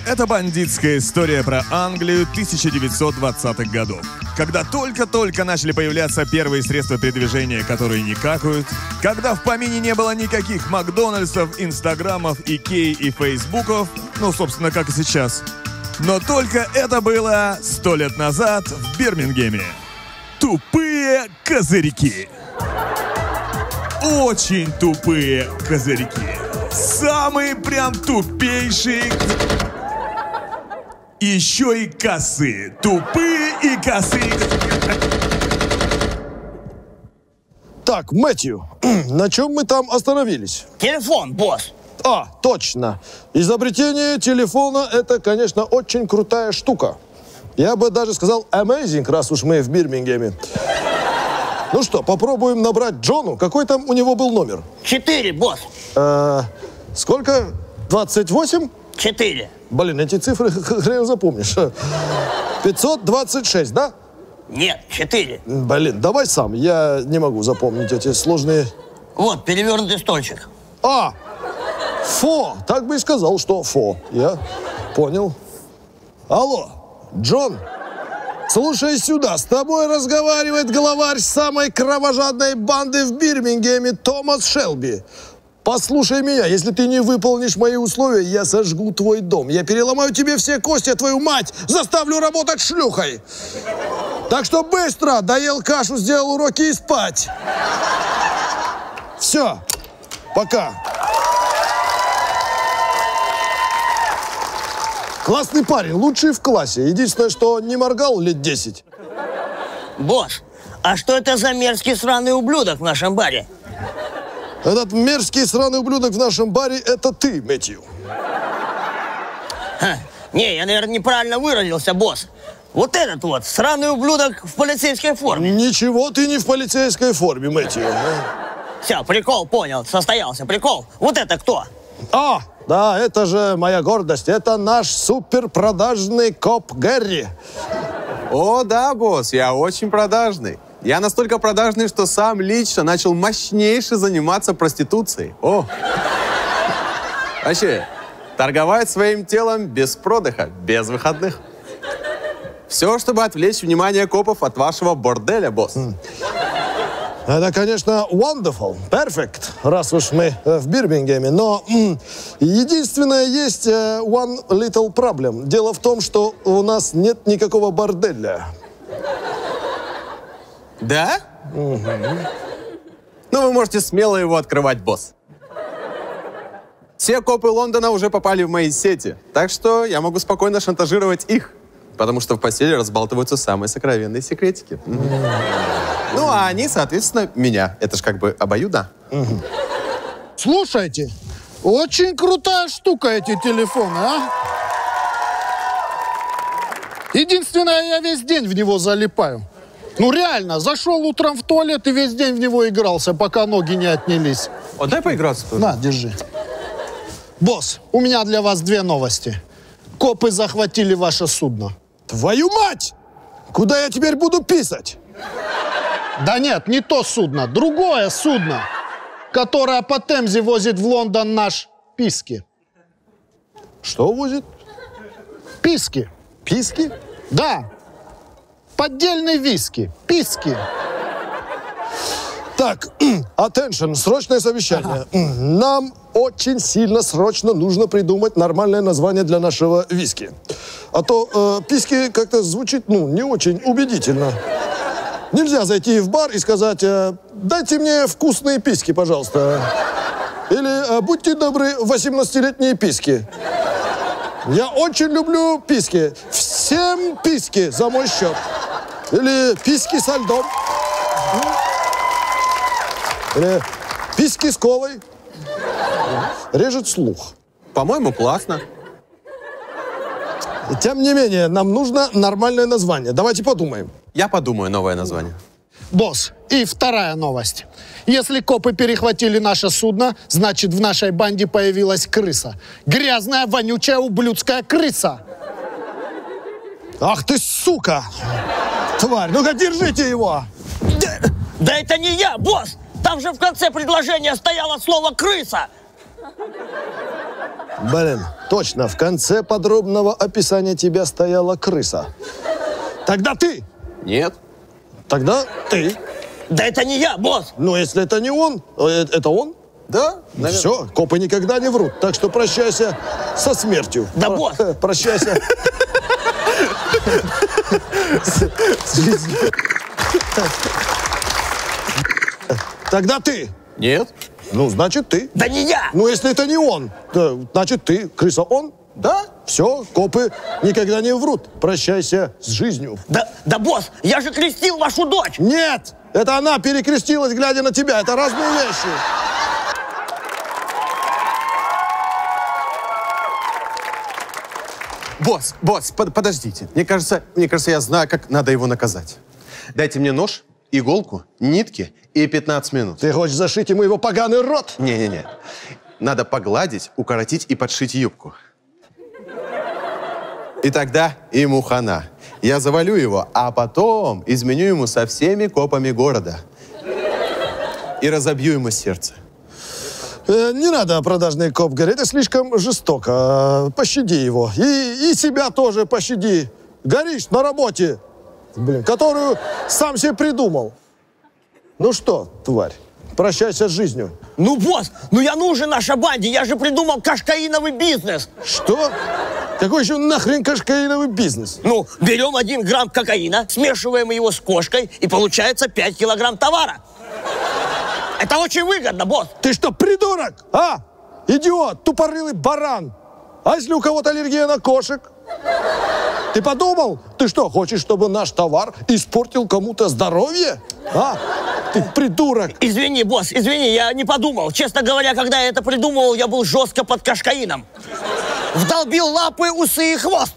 Это бандитская история про Англию 1920-х годов. Когда только-только начали появляться первые средства передвижения, которые не какают. Когда в помине не было никаких Макдональдсов, Инстаграмов, Икей и Фейсбуков. Ну, собственно, как и сейчас. Но только это было 100 лет назад в Бирмингеме. Тупые козырьки. Очень тупые козырьки. Самые прям тупейшие. Еще и косые. Тупые и косые. Так, Мэтью, на чем мы там остановились? Телефон, босс. А, точно. Изобретение телефона – это, конечно, очень крутая штука. Я бы даже сказал amazing, раз уж мы в Бирмингеме. Ну что, попробуем набрать Джону. Какой там у него был номер? 4, босс. Сколько? 28? 4. Блин, эти цифры хрен запомнишь. 526, да? Нет, 4. Блин, давай сам. Я не могу запомнить эти сложные... Вот, перевернутый стольчик. А! Фо! Так бы и сказал, что фо. Я понял. Алло, Джон, слушай сюда. С тобой разговаривает главарь самой кровожадной банды в Бирмингеме Томас Шелби. Послушай меня, если ты не выполнишь мои условия, я сожгу твой дом. Я переломаю тебе все кости, а твою мать заставлю работать шлюхой. Так что быстро, доел кашу, сделал уроки и спать. Все, пока. Классный парень, лучший в классе. Единственное, что не моргал лет 10. Босс, а что это за мерзкий сраный ублюдок в нашем баре? Этот мерзкий сраный ублюдок в нашем баре – это ты, Мэтью. Не, я, наверное, неправильно выразился, босс. Вот этот вот сраный ублюдок в полицейской форме. Ничего ты не в полицейской форме, Мэтью. Все, прикол, понял, состоялся прикол. Вот это кто? А, да, это же моя гордость. Это наш суперпродажный коп Гэри. О, да, босс, я очень продажный. Я настолько продажный, что сам лично начал мощнейше заниматься проституцией. О! Вообще, торговать своим телом без продыха, без выходных. Все, чтобы отвлечь внимание копов от вашего борделя, босс. Это, конечно, wonderful, perfect, раз уж мы в Бирмингеме. Но единственное, есть one little problem. Дело в том, что у нас нет никакого борделя. Да? Угу. Ну, вы можете смело его открывать, босс. Все копы Лондона уже попали в мои сети, так что я могу спокойно шантажировать их, потому что в постели разбалтываются самые сокровенные секретики. Ну, а они, соответственно, меня. Это ж как бы обоюдно. Слушайте, очень крутая штука эти телефоны, а? Единственное, я весь день в него залипаю. Ну реально, зашел утром в туалет и весь день в него игрался, пока ноги не отнялись. О, дай поиграться тоже. На, держи. Босс, у меня для вас 2 новости. Копы захватили ваше судно. Твою мать! Куда я теперь буду писать? Да нет, не то судно, другое судно, которое по Темзе возит в Лондон наш Писки. Что возит? Писки. Писки? Да. Поддельный виски. Писки. Так, attention, срочное совещание. Нам очень сильно срочно нужно придумать нормальное название для нашего виски. А то писки как-то звучит, ну, не очень убедительно. Нельзя зайти в бар и сказать: дайте мне вкусные писки, пожалуйста. Или будьте добры, 18-летние писки. Я очень люблю писки. Всем писки за мой счет. Или писки со льдом. Или писки с колой. Режет слух. По-моему, классно. Тем не менее, нам нужно нормальное название. Давайте подумаем. Я подумаю новое название. Босс, и вторая новость. Если копы перехватили наше судно, значит, в нашей банде появилась крыса. Грязная, вонючая, ублюдская крыса. Ах ты, сука! Тварь, ну-ка держите его! Да это не я, босс! Там же в конце предложения стояло слово «крыса». Блин, точно, в конце подробного описания тебя стояла крыса. Тогда ты. Нет. Тогда ты. Да это не я, босс. Но если это не он, это он? Да? Наверное. Все, копы никогда не врут. Так что прощайся со смертью. Да, босс. Прощайся. Тогда ты. Нет. Ну, значит, ты. Да не я. Ну, если это не он, то, значит, ты. Крыса он? Да? Все, копы никогда не врут. Прощайся с жизнью. Да, босс, я же крестил вашу дочь. Нет! Это она перекрестилась, глядя на тебя. Это разные вещи. Босс, подождите. Мне кажется, я знаю, как надо его наказать. Дайте мне нож, иголку, нитки и 15 минут. Ты хочешь зашить ему его поганый рот? Не-не-не. Надо погладить, укоротить и подшить юбку. И тогда ему хана. Я завалю его, а потом изменю ему со всеми копами города. И разобью ему сердце. Не надо, продажный коп, говорит, это слишком жестоко. Пощади его. И себя тоже пощади. Горишь на работе, которую сам себе придумал. Ну что, тварь, прощайся с жизнью. Ну, босс, я нужен нашей банде. Я же придумал кокаиновый бизнес. Что? Какой еще нахрен кокаиновый бизнес? Ну, берем 1 грамм кокаина, смешиваем его с кошкой, и получается 5 килограмм товара. Это очень выгодно, босс. Ты что, придурок? А? Идиот, тупорылый баран. А если у кого-то аллергия на кошек? Ты подумал? Ты что, хочешь, чтобы наш товар испортил кому-то здоровье? А? Ты придурок. Извини, босс, извини, я не подумал. Честно говоря, когда я это придумывал, я был жестко под кокаином. Вдолбил лапы, усы и хвост.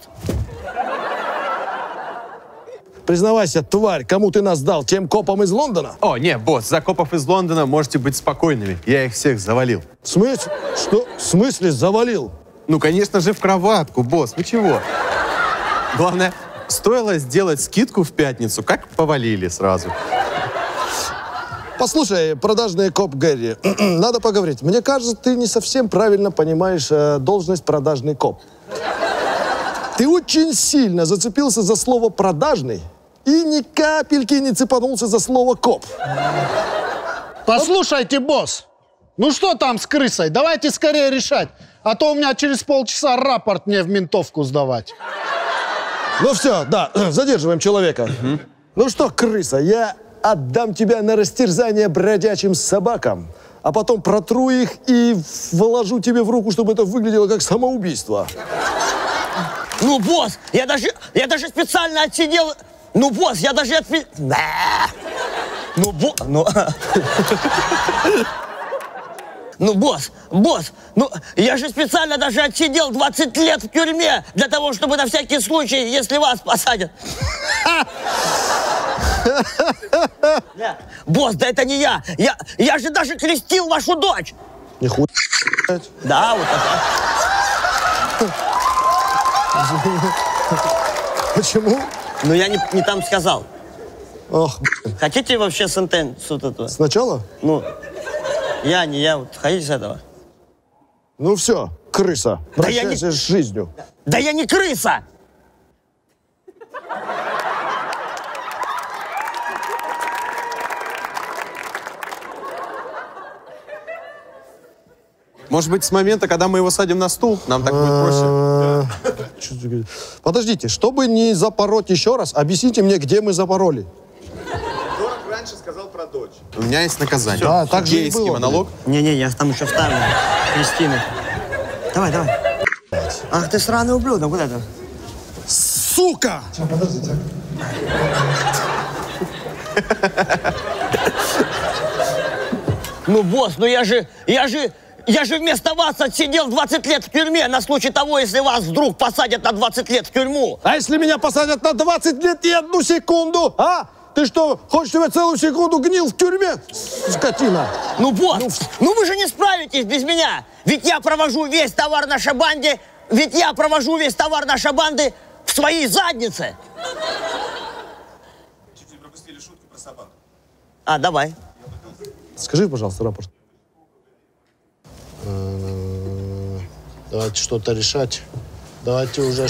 Признавайся, тварь, кому ты нас дал? Тем копам из Лондона? О, не, босс, за копов из Лондона можете быть спокойными. Я их всех завалил. В смысле? Что? В смысле завалил? Ну, конечно же, в кроватку, босс. Ну чего? Главное, стоило сделать скидку в пятницу, как повалили сразу. Послушай, продажный коп Гэри, надо поговорить. Мне кажется, ты не совсем правильно понимаешь должность продажный коп. Ты очень сильно зацепился за слово «продажный» и ни капельки не цепанулся за слово «коп». Послушайте, босс, ну что там с крысой? Давайте скорее решать, а то у меня через полчаса рапорт мне в ментовку сдавать. Ну все, да, задерживаем человека. Ну что, крыса, я отдам тебя на растерзание бродячим собакам, а потом протру их и вложу тебе в руку, чтобы это выглядело как самоубийство. Ну, босс, я даже специально отсидел... Ну, босс, я даже Ну, Ну, босс, ну, я же специально даже отсидел 20 лет в тюрьме для того, чтобы на всякий случай, если вас посадят. Босс, да это не я. Я же даже крестил вашу дочь. Нихуя. Да, вот так. Почему? Но я не там сказал. Ох, Хотите вообще сентенцию вот эту? сначала? Ну, я, не я, вот хотите с этого? Ну все, крыса, Да я прощайся с жизнью. Да я не крыса! Может быть, с момента, когда мы его садим на стул, нам так будет проще? Подождите, чтобы не запороть еще раз, объясните мне, где мы запороли. Дорог раньше сказал про дочь. У меня есть наказание. Да, так же и Гейский было, монолог. Не-не, я там еще вставлю. Кристина. Давай. Ах, ты сраный ублюдок, куда ты? Сука! Подождите. Ну, босс, ну я же вместо вас отсидел 20 лет в тюрьме на случай того, если вас вдруг посадят на 20 лет в тюрьму. А если меня посадят на 20 лет и 1 секунду, а? Ты что, хочешь, чтобы я целую секунду гнил в тюрьме, скотина? Ну, босс, ну вы же не справитесь без меня. Ведь я провожу весь товар нашей банды в своей заднице. Чуть-чуть пропустили шутку про собаку. А, давай. Скажи, пожалуйста, рапорт. Давайте что-то решать. Давайте уже...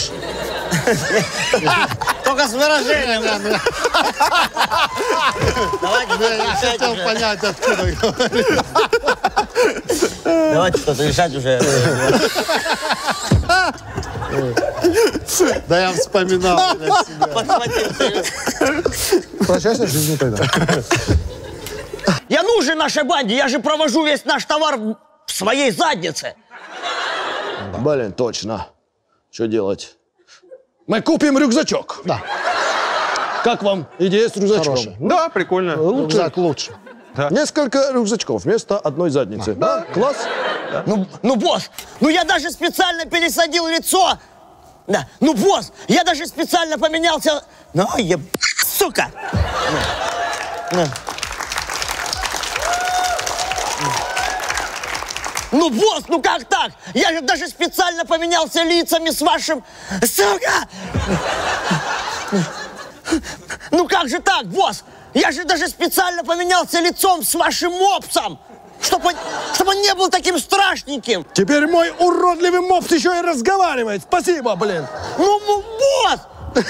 Только с выражением. Давайте Я хотел понять, откуда говорит. Давайте что-то решать уже. Да я вспоминал себя. Подхватился. Прощайся с жизнью тогда. Я нужен нашей банде, я же провожу весь наш товар в своей заднице. Блин, точно. Что делать? Мы купим рюкзачок. Да. Как вам идея с рюкзачком? Хорошая. Да, прикольно. Рюкзак лучше. Несколько рюкзачков вместо одной задницы. Да, класс. Ну, босс, ну я даже специально пересадил лицо. Да, ну, босс, я даже специально поменялся. Ну, сука. Ну, босс, ну как так? Я же даже специально поменялся лицами с вашим... Сука! Ну как же так, босс? Я же даже специально поменялся лицом с вашим мопсом, чтобы он не был таким страшненьким. Теперь мой уродливый мопс еще и разговаривает. Спасибо, блин. Ну, босс!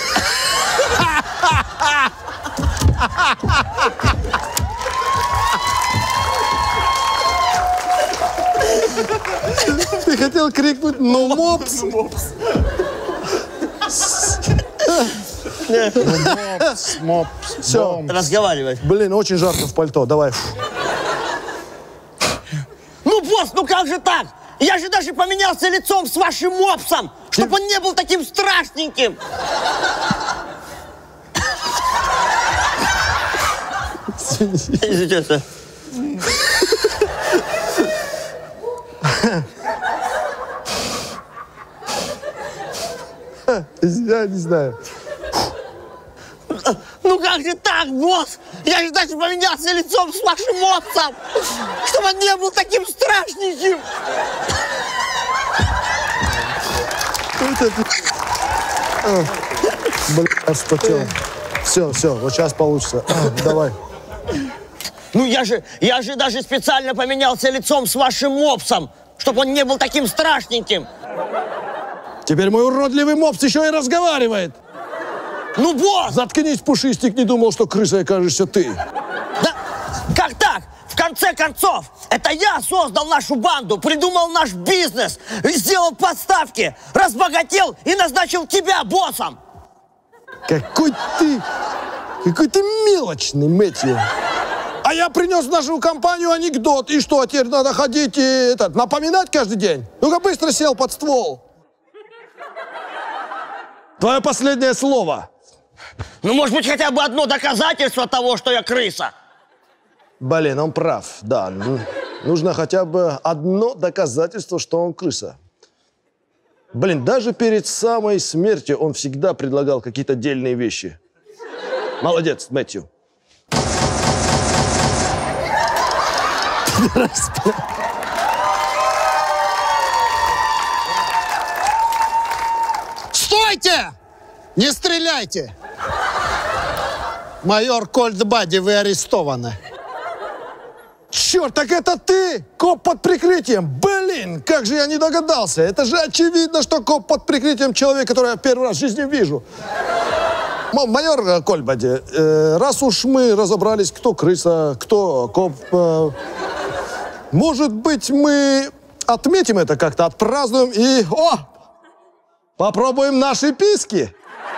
Ты хотел крикнуть «Ну, мопс!» Мопс. Все. Разговаривать. Блин, очень жарко в пальто. Давай. Ну, босс, ну как же так? Я же даже поменялся лицом с вашим мопсом, чтобы он не был таким страшненьким. Извините. Я не знаю. Ну как же так, босс? Я же даже поменялся лицом с вашим мопсом, чтобы он не был таким страшненьким. Блин, вспотел. Все, вот сейчас получится. Давай. Ну я же даже специально поменялся лицом с вашим мопсом, чтобы он не был таким страшненьким. Теперь мой уродливый мопс еще и разговаривает. Ну, босс! Заткнись, Пушистик, не думал, что крысой окажешься ты. Да как так? В конце концов, это я создал нашу банду, придумал наш бизнес, сделал подставки, разбогател и назначил тебя боссом. Какой ты мелочный, Мэтью. А я принес в нашу компанию анекдот. И что, теперь надо ходить и напоминать каждый день? Ну-ка быстро сел под ствол. Твое последнее слово. Ну, может быть, хотя бы одно доказательство того, что я крыса. Блин, он прав, да. Нужно хотя бы одно доказательство, что он крыса. Блин, даже перед самой смертью он всегда предлагал какие-то дельные вещи. Молодец, Мэтью. Стойте! Не стреляйте! Майор Кольдбади, вы арестованы. Черт, так это ты? Коп под прикрытием. Блин, как же я не догадался. Это же очевидно, что коп под прикрытием человек, который я первый раз в жизни вижу. Майор Кольдбади, раз уж мы разобрались, кто крыса, кто коп, может быть, мы отметим это как-то, отпразднуем и... Попробуем наши письки.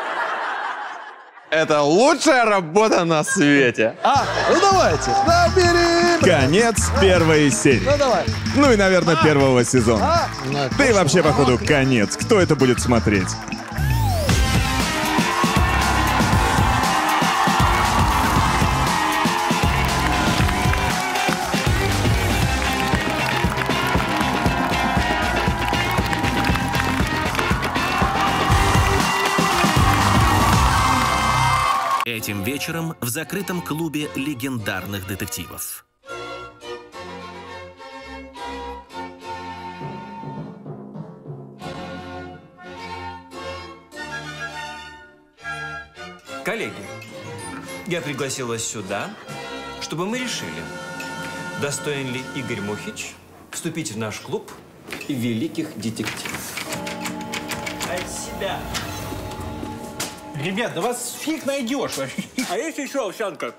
Это лучшая работа на свете. Ну давайте, набери. Конец первой серии. Ну давай. Ну и, наверное, первого сезона. Да и вообще, походу, конец. Кто это будет смотреть? Этим вечером в закрытом клубе легендарных детективов. Коллеги, я пригласил вас сюда, чтобы мы решили, достоин ли Игорь Мухич вступить в наш клуб великих детективов. От себя. Ребят, да вас фиг найдешь. А есть еще овсянка?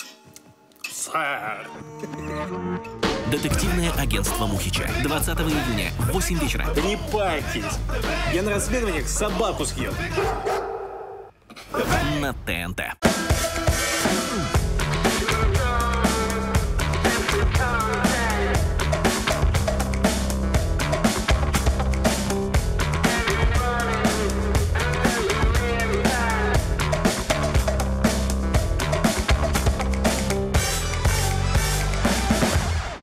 Сэр. Детективное агентство Мухича. 20 июня в 8 вечера. Да не парьтесь. Я на расследованиях собаку съел. На ТНТ.